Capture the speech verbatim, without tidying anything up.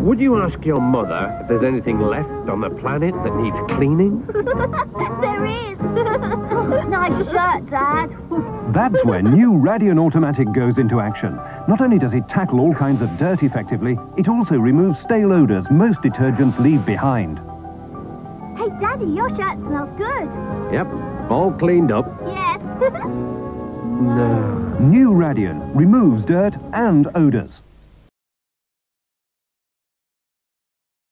Would you ask your mother if there's anything left on the planet that needs cleaning? There is. Nice shirt, Dad. That's when new Radion Automatic goes into action. Not only does it tackle all kinds of dirt effectively, it also removes stale odours most detergents leave behind. Hey, Daddy, your shirt smells good. Yep, all cleaned up. Yes. No. New Radion removes dirt and odours.